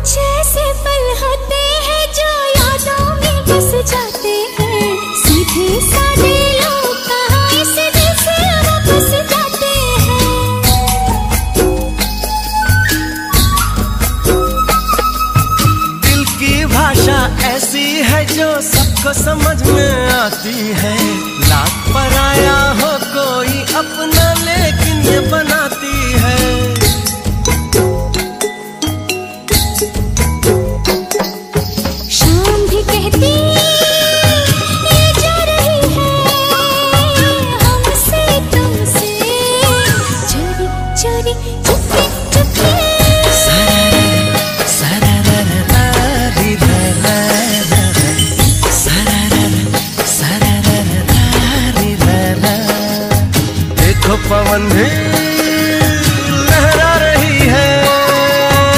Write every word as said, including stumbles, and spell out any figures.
कुछ ऐसे पल होते हैं जो यादों में बस जाते हैं, सीधे साधे लोग कहाँ इस दिल से वापस जाते हैं। दिल की भाषा ऐसी है जो सबको समझ में आती है, लाख पराया हो कोई अपना लेकिन ये बनाती